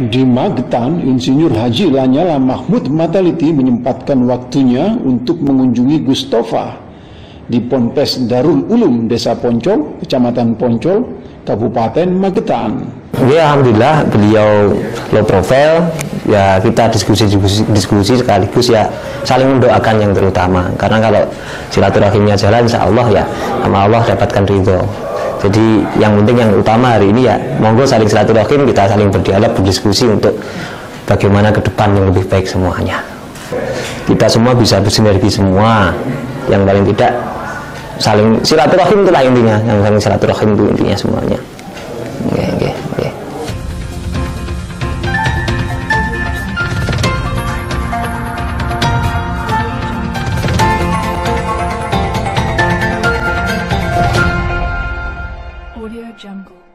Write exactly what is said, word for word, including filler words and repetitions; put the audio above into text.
Di Magetan, Insinyur Haji Lanyala Mahmud Mataliti menyempatkan waktunya untuk mengunjungi Gustofa di Ponpes Darul Ulum, Desa Poncol, Kecamatan Poncol, Kabupaten Magetan. Ya, alhamdulillah beliau low profile, ya kita diskusi-diskusi diskusi sekaligus ya saling mendoakan yang terutama. Karena kalau silaturahimnya jalan, insya Allah ya sama Allah dapatkan ridho. Jadi yang penting yang utama hari ini ya monggo saling silaturahim, kita saling berdialog, berdiskusi untuk bagaimana ke depan yang lebih baik semuanya. Kita semua bisa bersinergi semua, yang paling tidak saling silaturahim itulah intinya, yang saling silaturahim itu intinya semuanya. Oke, oke, oke. Audio Jungle.